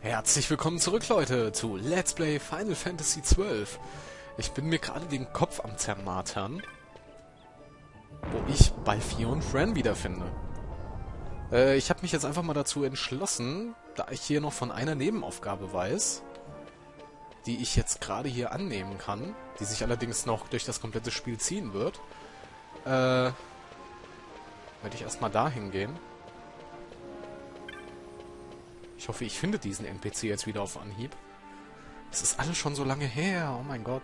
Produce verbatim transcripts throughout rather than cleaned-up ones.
Herzlich willkommen zurück, Leute, zu Let's Play Final Fantasy zwölf. Ich bin mir gerade den Kopf am zermartern, wo ich Balthier und Fran wiederfinde. Äh, ich habe mich jetzt einfach mal dazu entschlossen, da ich hier noch von einer Nebenaufgabe weiß, die ich jetzt gerade hier annehmen kann, die sich allerdings noch durch das komplette Spiel ziehen wird, äh, werde ich erstmal dahin gehen. Ich hoffe, ich finde diesen N P C jetzt wieder auf Anhieb. Es ist alles schon so lange her. Oh mein Gott.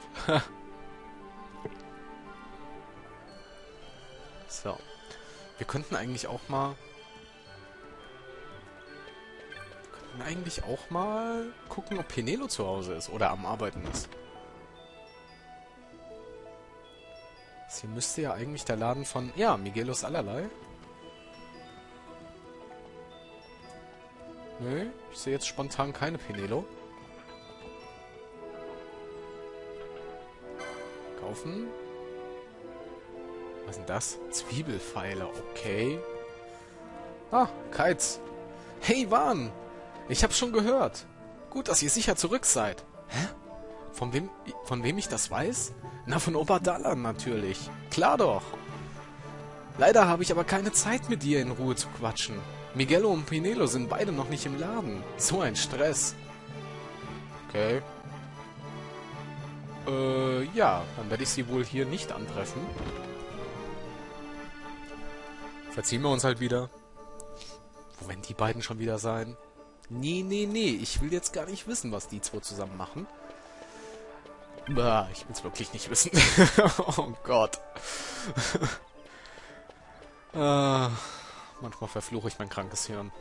So. Wir könnten eigentlich auch mal... Wir könnten eigentlich auch mal gucken, ob Penelo zu Hause ist oder am Arbeiten ist. Das hier müsste ja eigentlich der Laden von... Ja, Miguelos allerlei. Nö, ich sehe jetzt spontan keine Penelo. Kaufen. Was ist denn das? Zwiebelpfeile, okay. Ah, Kites. Hey, Van! Ich hab's schon gehört. Gut, dass ihr sicher zurück seid. Hä? Von wem, von wem ich das weiß? Na, von Opa Dallan natürlich. Klar doch. Leider habe ich aber keine Zeit, mit dir in Ruhe zu quatschen. Miguelo und Penelo sind beide noch nicht im Laden. So ein Stress. Okay. Äh, ja, dann werde ich sie wohl hier nicht antreffen. Verziehen wir uns halt wieder. Wo werden die beiden schon wieder sein? Nee, nee, nee, ich will jetzt gar nicht wissen, was die zwei zusammen machen. Bah, ich will es wirklich nicht wissen. Oh Gott. äh... Manchmal verfluche ich mein krankes Hirn.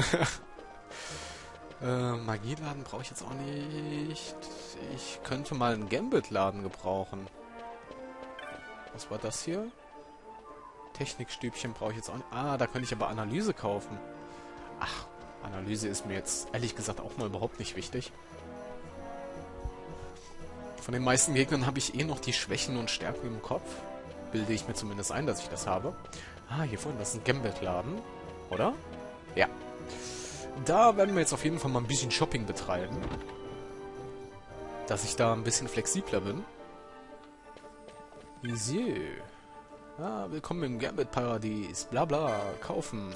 äh, Magieladen brauche ich jetzt auch nicht. Ich könnte mal einen Gambit-Laden gebrauchen. Was war das hier? Technikstübchen brauche ich jetzt auch nicht. Ah, da könnte ich aber Analyse kaufen. Ach, Analyse ist mir jetzt ehrlich gesagt auch mal überhaupt nicht wichtig. Von den meisten Gegnern habe ich eh noch die Schwächen und Stärken im Kopf. Bilde ich mir zumindest ein, dass ich das habe. Ah, hier vorne, das ist ein Gambit-Laden, oder? Ja. Da werden wir jetzt auf jeden Fall mal ein bisschen Shopping betreiben. Dass ich da ein bisschen flexibler bin. Easy. Ah, willkommen im Gambit-Paradies. Bla bla. Kaufen.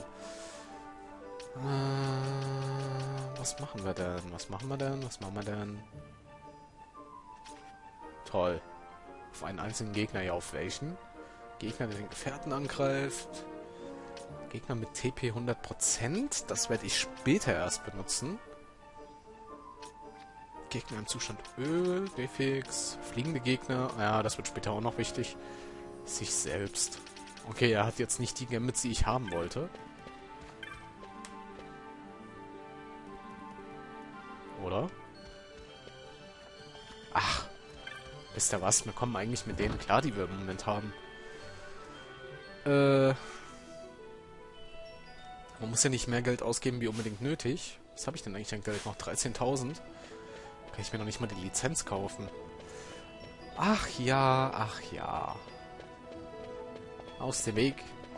Äh, was machen wir denn? Was machen wir denn? Was machen wir denn? Toll. Auf einen einzigen Gegner, ja, auf welchen? Gegner, der den Gefährten angreift. Gegner mit T P hundert Prozent. Das werde ich später erst benutzen. Gegner im Zustand Öl, Defix, fliegende Gegner. Ja, das wird später auch noch wichtig. Sich selbst. Okay, er hat jetzt nicht die Gambits, die ich haben wollte. Oder? Ach. Wisst ihr was? Wir kommen eigentlich mit denen klar, die wir im Moment haben. Äh... Man muss ja nicht mehr Geld ausgeben, wie unbedingt nötig. Was habe ich denn eigentlich an Geld noch? dreizehntausend? Kann ich mir noch nicht mal die Lizenz kaufen. Ach ja, ach ja. Aus dem Weg.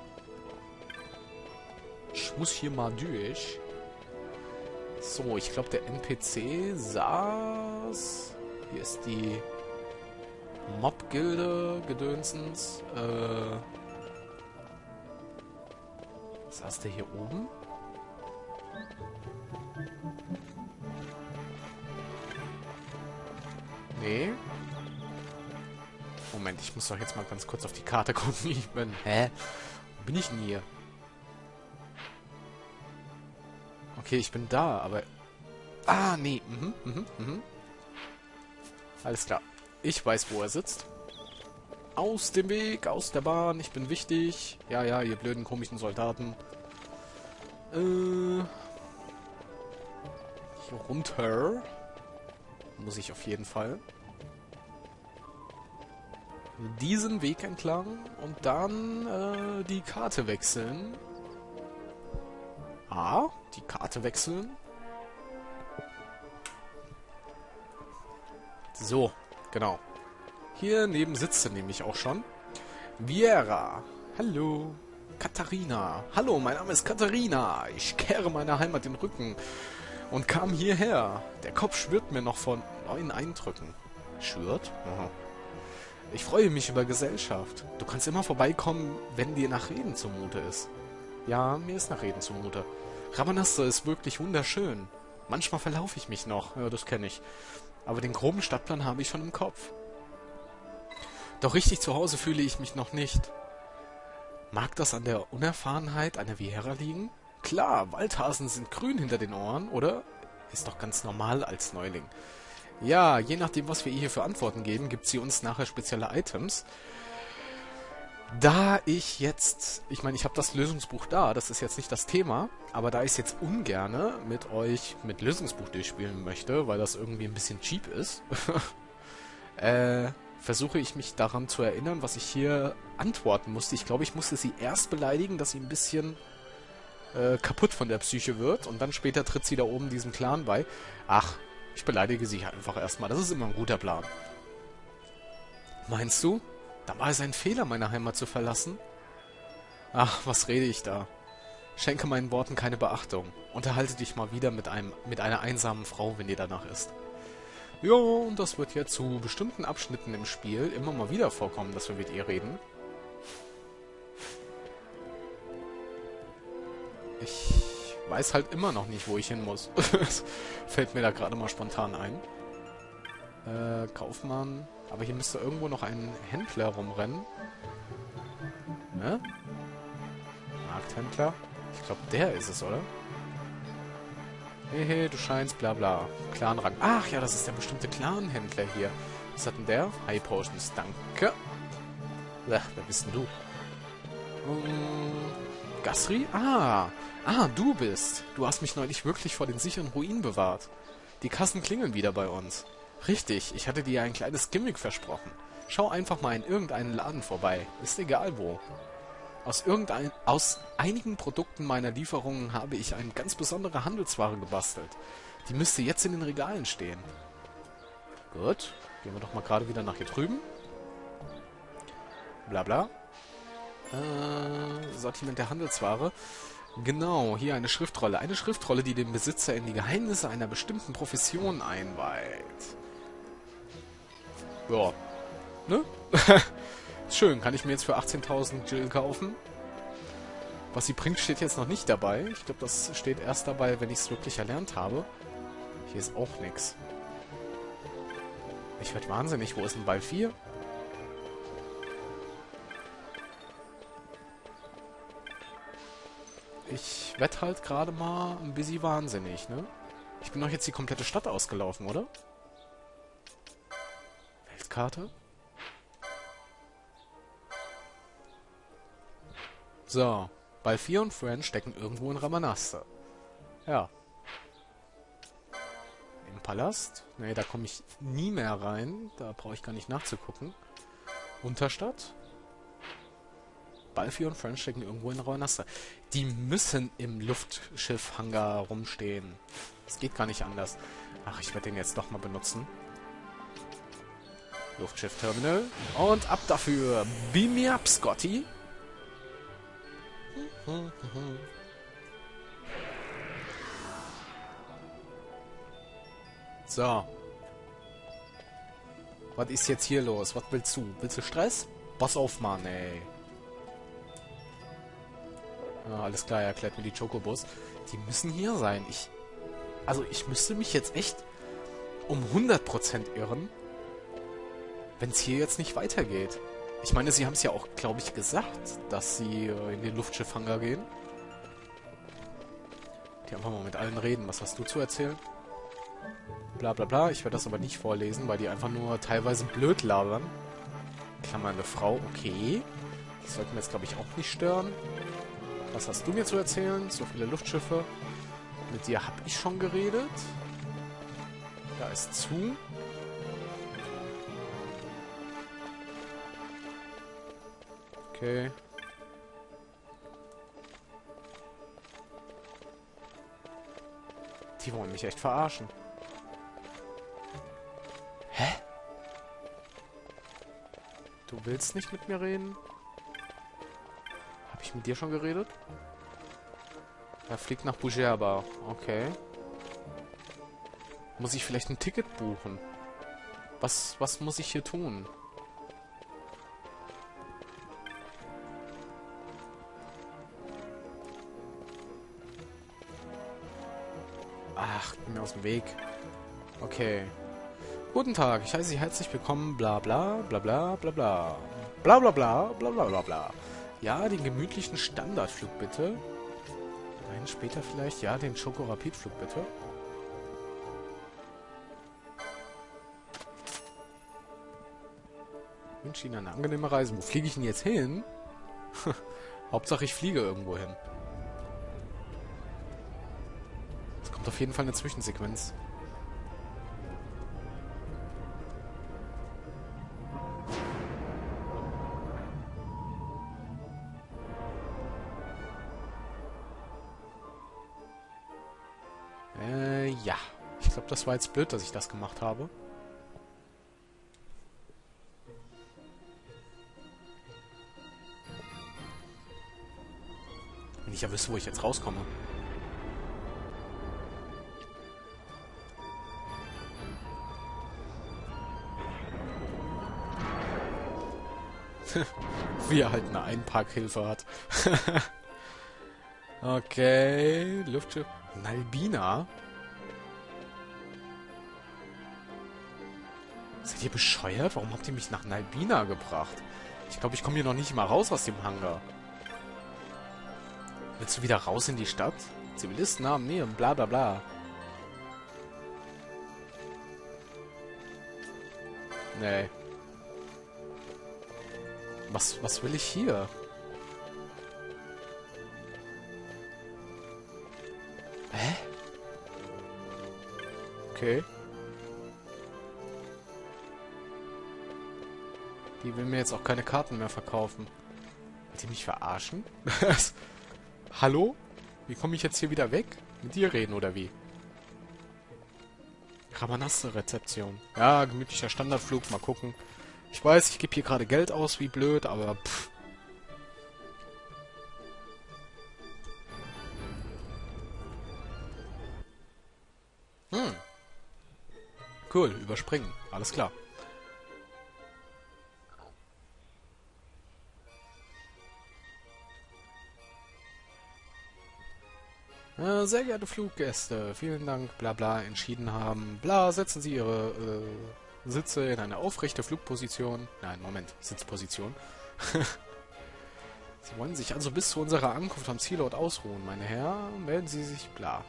Ich muss hier mal durch. So, ich glaube, der N P C saß... Hier ist die Mob-Gilde Gedönsens. Äh... Saß der hier oben? Nee. Moment, ich muss doch jetzt mal ganz kurz auf die Karte gucken. Ich bin... Hä? Wo bin ich denn hier? Okay, ich bin da, aber... Ah, nee. Mhm, mhm, mhm. Alles klar. Ich weiß, wo er sitzt. Aus dem Weg, aus der Bahn, ich bin wichtig. Ja, ja, ihr blöden, komischen Soldaten. Äh... Hier runter. Muss ich auf jeden Fall. Diesen Weg entlang und dann äh, die Karte wechseln. Ah, die Karte wechseln. So, genau. Hier neben sitzt sie nämlich auch schon. Viera. Hallo. Katharina. Hallo, mein Name ist Katharina. Ich kehre meiner Heimat den Rücken und kam hierher. Der Kopf schwirrt mir noch von neuen Eindrücken. Schwirrt? Aha. Ich freue mich über Gesellschaft. Du kannst immer vorbeikommen, wenn dir nach Reden zumute ist. Ja, mir ist nach Reden zumute. Rabanastre ist wirklich wunderschön. Manchmal verlaufe ich mich noch, ja, das kenne ich. Aber den groben Stadtplan habe ich schon im Kopf. Doch richtig zu Hause fühle ich mich noch nicht. Mag das an der Unerfahrenheit einer Viera liegen? Klar, Waldhasen sind grün hinter den Ohren, oder? Ist doch ganz normal als Neuling. Ja, je nachdem, was wir ihr hier für Antworten geben, gibt sie uns nachher spezielle Items. Da ich jetzt, ich meine, ich habe das Lösungsbuch da, das ist jetzt nicht das Thema, aber da ich es jetzt ungerne mit euch mit Lösungsbuch durchspielen möchte, weil das irgendwie ein bisschen cheap ist, äh, versuche ich mich daran zu erinnern, was ich hier antworten musste. Ich glaube, ich musste sie erst beleidigen, dass sie ein bisschen äh, kaputt von der Psyche wird und dann später tritt sie da oben diesem Clan bei. Ach, ich beleidige sie einfach erstmal, das ist immer ein guter Plan. Meinst du? Da war es ein Fehler, meine Heimat zu verlassen? Ach, was rede ich da? Schenke meinen Worten keine Beachtung. Unterhalte dich mal wieder mit einem mit einer einsamen Frau, wenn dir danach ist. Ja, und das wird ja zu bestimmten Abschnitten im Spiel immer mal wieder vorkommen, dass wir mit ihr reden. Ich weiß halt immer noch nicht, wo ich hin muss. Fällt mir da gerade mal spontan ein. Äh, Kaufmann... Aber hier müsste irgendwo noch ein Händler rumrennen. Ne? Markthändler? Ich glaube, der ist es, oder? Hehe, du scheinst, bla bla. Clanrang. Ach ja, das ist der bestimmte Clanhändler hier. Was hat denn der? High Potions, danke. Ach, wer bist denn du? Hm, Gasri? Ah, ah, du bist. Du hast mich neulich wirklich vor den sicheren Ruinen bewahrt. Die Kassen klingeln wieder bei uns. Richtig, ich hatte dir ein kleines Gimmick versprochen. Schau einfach mal in irgendeinen Laden vorbei. Ist egal wo. Aus irgendein, aus einigen Produkten meiner Lieferungen habe ich eine ganz besondere Handelsware gebastelt. Die müsste jetzt in den Regalen stehen. Gut, gehen wir doch mal gerade wieder nach hier drüben. Blabla. Äh, Sortiment der Handelsware. Genau, hier eine Schriftrolle. Eine Schriftrolle, die den Besitzer in die Geheimnisse einer bestimmten Profession einweiht. Ja, ne? Schön, kann ich mir jetzt für achtzehntausend Jill kaufen. Was sie bringt, steht jetzt noch nicht dabei. Ich glaube, das steht erst dabei, wenn ich es wirklich erlernt habe. Hier ist auch nichts. Ich werde wahnsinnig. Wo ist denn Ball vier? Ich werde halt gerade mal ein bisschen wahnsinnig, ne? Ich bin doch jetzt die komplette Stadt ausgelaufen, oder? Weltkarte? So. Ball vier und Fran stecken irgendwo in Rabanastre. Ja. Im Palast? Ne, da komme ich nie mehr rein. Da brauche ich gar nicht nachzugucken. Unterstadt? Ball vier und Fran stecken irgendwo in Rabanastre. Die müssen im Luftschiff-Hangar rumstehen. Das geht gar nicht anders. Ach, ich werde den jetzt doch mal benutzen. Luftschiff-Terminal. Und ab dafür. Beam me up, Scotty. So. Was ist jetzt hier los? Was willst du? Willst du Stress? Pass auf, Mann, ey. Ja, alles klar, erklärt mir die Chocobos. Die müssen hier sein. Ich... Also, ich müsste mich jetzt echt um hundert Prozent irren, wenn es hier jetzt nicht weitergeht. Ich meine, sie haben es ja auch, glaube ich, gesagt, dass sie äh, in den Luftschiff-Hangar gehen. Die einfach mal mit allen reden. Was hast du zu erzählen? Bla bla bla. Ich werde das aber nicht vorlesen, weil die einfach nur teilweise blöd labern. Klammer eine Frau, okay. Das sollte mir jetzt, glaube ich, auch nicht stören. Was hast du mir zu erzählen? So viele Luftschiffe. Mit dir habe ich schon geredet. Da ist zu. Okay. Die wollen mich echt verarschen. Hä? Du willst nicht mit mir reden? Habe ich mit dir schon geredet? Er fliegt nach Bujerba. Okay. Muss ich vielleicht ein Ticket buchen? Was, was muss ich hier tun? Ach, bin mir aus dem Weg. Okay. Guten Tag, ich heiße Sie herzlich willkommen, bla bla, bla bla, bla bla. Bla bla bla, bla bla bla bla. Ja, den gemütlichen Standardflug bitte. Nein, später vielleicht. Ja, den Schoko-Rapid-Flug bitte. Ich wünsche Ihnen eine angenehme Reise. Wo fliege ich denn jetzt hin? Hauptsache ich fliege irgendwo hin. Es kommt auf jeden Fall eine Zwischensequenz. Äh, ja. Ich glaube, das war jetzt blöd, dass ich das gemacht habe. Wenn ich ja wüsste, wo ich jetzt rauskomme. Wie er halt eine Einparkhilfe hat. Okay, Luftschiff. Nalbina? Seid ihr bescheuert? Warum habt ihr mich nach Nalbina gebracht? Ich glaube, ich komme hier noch nicht mal raus aus dem Hangar. Willst du wieder raus in die Stadt? Zivilisten haben Nähe und bla bla bla. Nee. Was, was will ich hier? Hä? Okay. Die will mir jetzt auch keine Karten mehr verkaufen. Wollt ihr mich verarschen? Hallo? Wie komme ich jetzt hier wieder weg? Mit dir reden oder wie? Ramanasse-Rezeption. Ja, gemütlicher Standardflug. Mal gucken. Ich weiß, ich gebe hier gerade Geld aus, wie blöd, aber pff. Hm. Cool, überspringen. Alles klar. Äh, sehr geehrte Fluggäste, vielen Dank, bla bla, entschieden haben. Bla, setzen Sie Ihre äh, Sitze in eine aufrechte Flugposition. Nein, Moment, Sitzposition. Sie wollen sich also bis zu unserer Ankunft am Zielort ausruhen, meine Herren. Melden Sie sich, bla.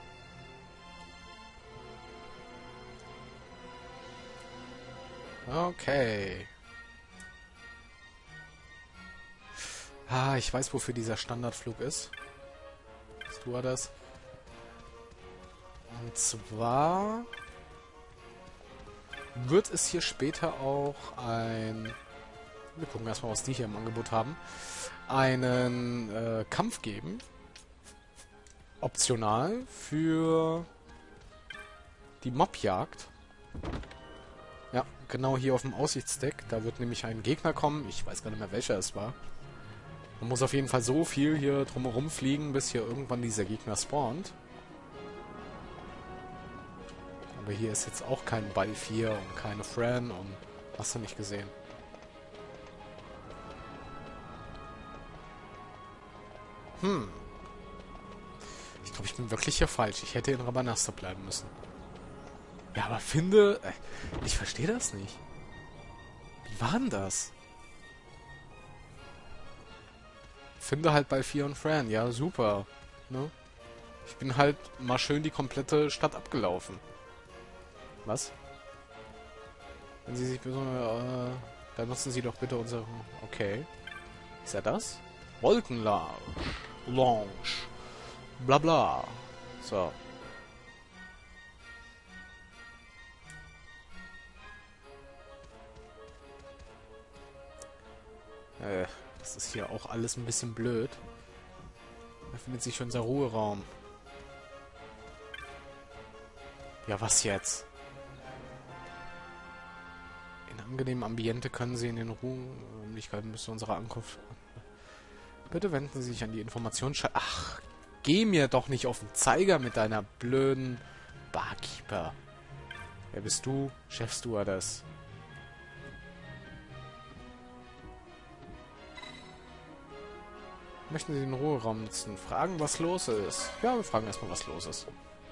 Okay. Ah, ich weiß, wofür dieser Standardflug ist. Stewardess. Und zwar wird es hier später auch ein... Wir gucken erstmal, was die hier im Angebot haben. Einen äh, Kampf geben. Optional für die Mobjagd. Ja, genau hier auf dem Aussichtsdeck. Da wird nämlich ein Gegner kommen. Ich weiß gar nicht mehr, welcher es war. Man muss auf jeden Fall so viel hier drumherum fliegen, bis hier irgendwann dieser Gegner spawnt. Aber hier ist jetzt auch kein Ball vier und keine Fran und hast du nicht gesehen. Hm. Ich glaube, ich bin wirklich hier falsch. Ich hätte in Ramanasse bleiben müssen. Ja, aber finde... Ich verstehe das nicht. Wie war denn das? Finde halt bei vier und Fran. Ja, super. Ne? Ich bin halt mal schön die komplette Stadt abgelaufen. Was? Wenn Sie sich besonders... Äh, dann nutzen Sie doch bitte unsere... Okay. Ist er das? Wolkenlounge. Lounge. Bla bla. So. Äh, das ist hier auch alles ein bisschen blöd. Da findet sich unser Ruheraum. Ja, was jetzt? In angenehmem Ambiente können Sie in den Ruhemöglichkeiten bis zu unserer Ankunft... Bitte wenden Sie sich an die Informationsschalter... Ach, geh mir doch nicht auf den Zeiger mit deiner blöden Barkeeper. Wer bist du? Chefstewardess. Möchten Sie den Ruheraum nutzen? Fragen, was los ist? Ja, wir fragen erstmal, was los ist.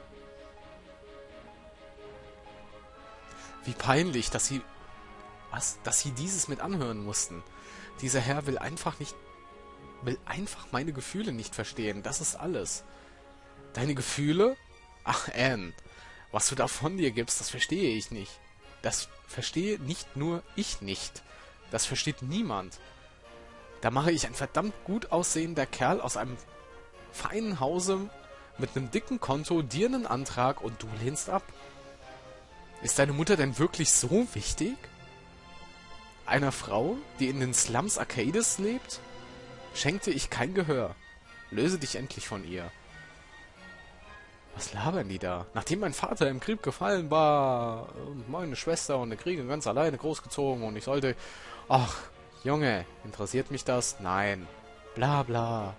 Wie peinlich, dass Sie... Was? Dass Sie dieses mit anhören mussten. Dieser Herr will einfach nicht... Will einfach meine Gefühle nicht verstehen. Das ist alles. Deine Gefühle? Ach, Anne. Was du da von dir gibst, das verstehe ich nicht. Das verstehe nicht nur ich nicht. Das versteht niemand. Da mache ich ein verdammt gut aussehender Kerl aus einem feinen Hause mit einem dicken Konto dir einen Antrag und du lehnst ab. Ist deine Mutter denn wirklich so wichtig? Einer Frau, die in den Slums Arcades lebt, schenkte ich kein Gehör. Löse dich endlich von ihr. Was labern die da? Nachdem mein Vater im Krieg gefallen war und meine Schwester und der Kriege ganz alleine großgezogen und ich sollte... Ach, Junge, interessiert mich das? Nein. Bla bla.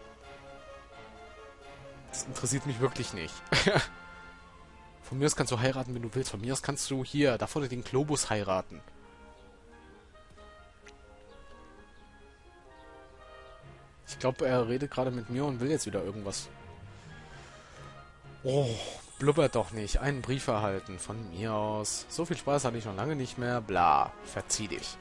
Das interessiert mich wirklich nicht. Von mir aus kannst du heiraten, wenn du willst. Von mir aus kannst du hier, da vorne den Globus heiraten. Ich glaube, er redet gerade mit mir und will jetzt wieder irgendwas. Oh, blubbert doch nicht. Einen Brief erhalten. Von mir aus. So viel Spaß hatte ich schon lange nicht mehr. Bla. Verzieh dich.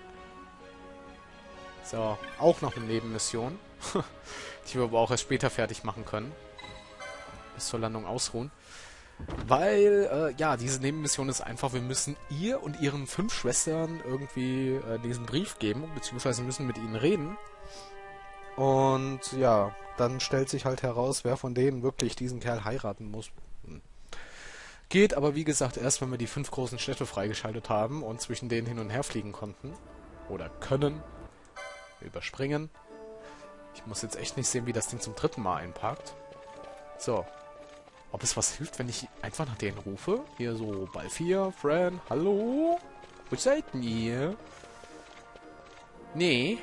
So, auch noch eine Nebenmission. Die wir aber auch erst später fertig machen können. Bis zur Landung ausruhen. Weil, äh, ja, diese Nebenmission ist einfach, wir müssen ihr und ihren fünf Schwestern irgendwie äh, diesen Brief geben, beziehungsweise müssen mit ihnen reden. Und ja, dann stellt sich halt heraus, wer von denen wirklich diesen Kerl heiraten muss. Hm. Geht aber, wie gesagt, erst, wenn wir die fünf großen Städte freigeschaltet haben und zwischen denen hin und her fliegen konnten. Oder können. Überspringen. Ich muss jetzt echt nicht sehen, wie das Ding zum dritten Mal einparkt. So. Ob es was hilft, wenn ich einfach nach denen rufe? Hier so, Balfir, Fran, hallo? Wo seid ihr? Nee.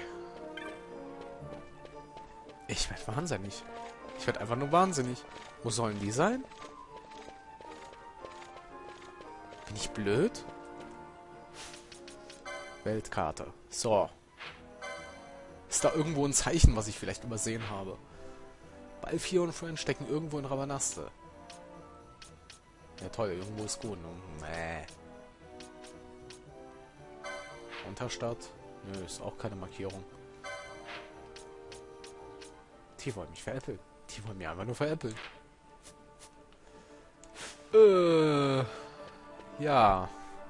Ich werde wahnsinnig. Ich werde einfach nur wahnsinnig. Wo sollen die sein? Bin ich blöd? Weltkarte. So. Ist da irgendwo ein Zeichen, was ich vielleicht übersehen habe? Balfir und Fran stecken irgendwo in Rabanaste. Ja toll, irgendwo ist gut. Nee. Unterstadt? Nö, ist auch keine Markierung. Die wollen mich veräppeln. Die wollen mich einfach nur veräppeln. Äh. Ja.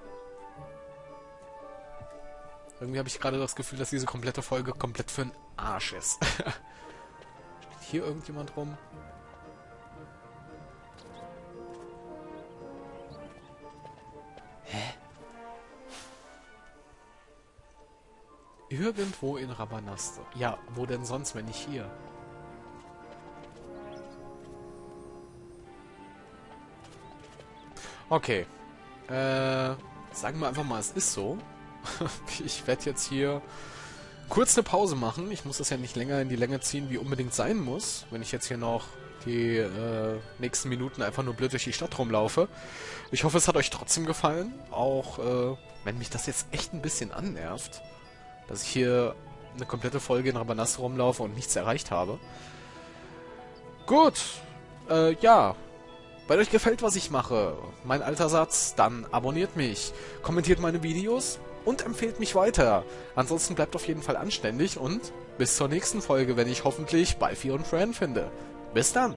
Irgendwie habe ich gerade das Gefühl, dass diese komplette Folge komplett für den Arsch ist. Steht hier irgendjemand rum? Hä? Irgendwo in Rabanaste. Ja, wo denn sonst, wenn nicht hier? Okay. Äh, sagen wir einfach mal, es ist so. Ich werde jetzt hier kurz eine Pause machen. Ich muss das ja nicht länger in die Länge ziehen, wie unbedingt sein muss. Wenn ich jetzt hier noch die äh, nächsten Minuten einfach nur blöd durch die Stadt rumlaufe. Ich hoffe, es hat euch trotzdem gefallen. Auch äh, wenn mich das jetzt echt ein bisschen annervt, dass ich hier eine komplette Folge in Rabanaste rumlaufe und nichts erreicht habe. Gut. Äh, ja. Wenn euch gefällt, was ich mache, mein alter Satz, dann abonniert mich, kommentiert meine Videos und empfehlt mich weiter. Ansonsten bleibt auf jeden Fall anständig und bis zur nächsten Folge, wenn ich hoffentlich Balfir und Fran finde. Bis dann!